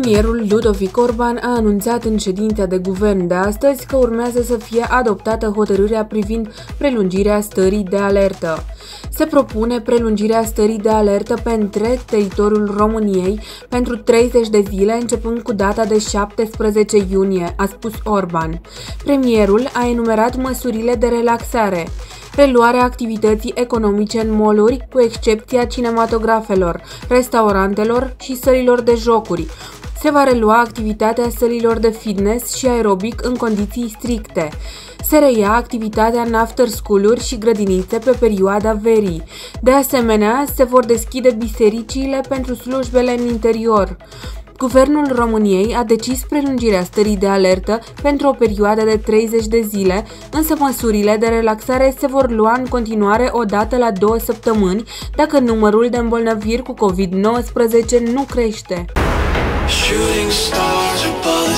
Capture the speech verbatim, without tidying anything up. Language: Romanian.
Premierul Ludovic Orban a anunțat în ședința de guvern de astăzi că urmează să fie adoptată hotărârea privind prelungirea stării de alertă. Se propune prelungirea stării de alertă pe întreg teritoriul României pentru treizeci de zile, începând cu data de șaptesprezece iunie, a spus Orban. Premierul a enumerat măsurile de relaxare: reluarea activității economice în mall-uri, cu excepția cinematografelor, restaurantelor și sălilor de jocuri. Se va relua activitatea sălilor de fitness și aerobic în condiții stricte. Se reia activitatea în after school-uri și grădinițe pe perioada verii. De asemenea, se vor deschide bisericile pentru slujbele în interior. Guvernul României a decis prelungirea stării de alertă pentru o perioadă de treizeci de zile, însă măsurile de relaxare se vor lua în continuare o dată la două săptămâni dacă numărul de îmbolnăviri cu COVID nouăsprezece nu crește. Shooting stars above